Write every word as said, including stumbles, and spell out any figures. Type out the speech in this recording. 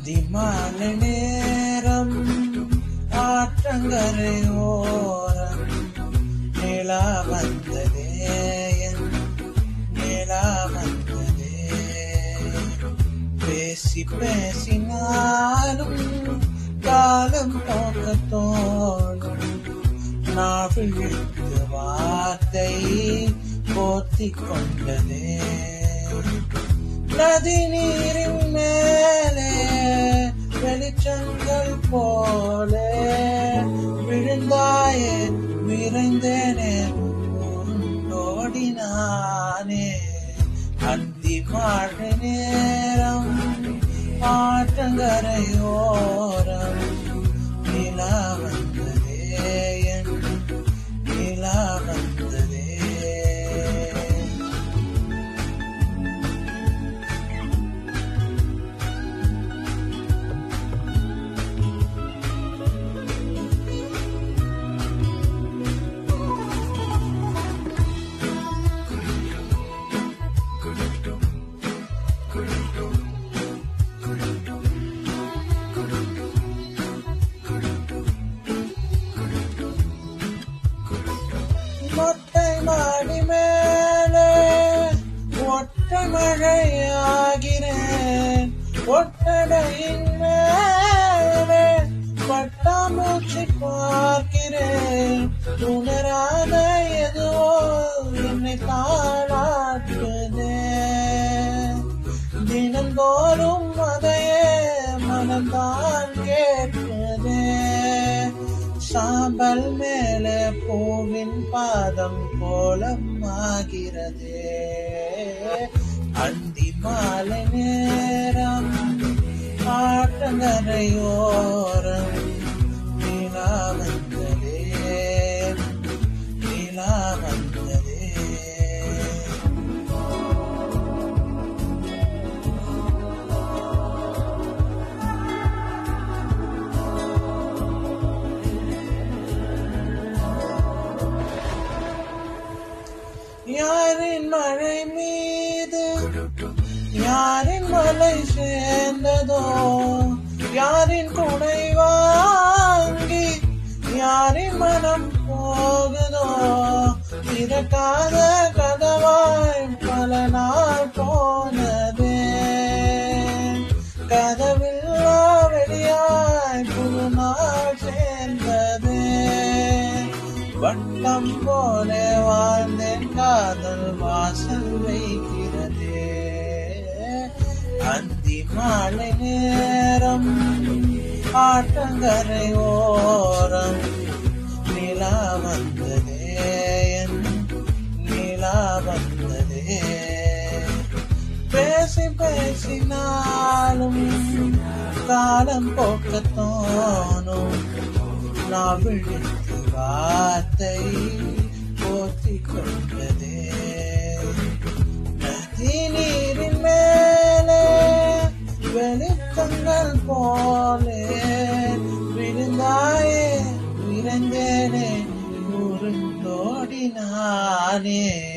அந்திமாலை நேரம் ஆற்றங்கரையோரம் நிலா வந்ததே, நிலா வந்ததே. பேசி பேசினாலும் காலம் போக தோணும், நாவிழுத்து வார்த்தை போத்தி கொண்டதே. நதி நீரின் மேலே வெளிச்சங்கள் போலே விழுந்தாயே, விரைந்தேனே ஓடினானே. அந்திமாலை நேரம் ஆற்றங்கரையோரம் நிலா வந்ததே, நிலா வந்ததே. மொட்டை மாடி மேலே ஒற்றை மழையாகிறேன், ஒட்டடையின் மேலே பட்டாம்பூச்சி பார்க்கிறேன். உணராத எதுவோ என்னை தாளாட்டுதே, தினந்தோறும் அதையே மனம்தான் கேட்குதே. சாம்பல் மேலே பூவின் பாதம் கோலம் ஆகிறதே. அந்திமாலை நேரம் ஆற்றங்கரையோரம் நிலா வந்ததே, நிலா வந்ததே. யாரின் மழை மீது யாரின் மலை சேர்ந்ததோ, யாரின் துணை வாங்கி யாரின் மனம் போகுதோ. திறக்காத கதவாய் பல நாள் போனதே, கதவில்லா வெளியாய் புது நாள் சேர்ந்ததே. வட்டம் போல வாழ்ந்தேன், காதல் வாசல் வைக்கிறதே. அந்திமாலை நேரம் ஆற்றங்கரையோரம் நிலா வந்ததே, நிலா வந்ததே. பேசி பேசினாலும் காலம் போக்க தோணும், நாவிழுத்து வார்த்தை போத்தி கொண்டதே. நதி நீரின் மேலே வெளிச்சங்கள் போலே விழுந்தாயே, விரைந்தேனே உருண்டோடினானே.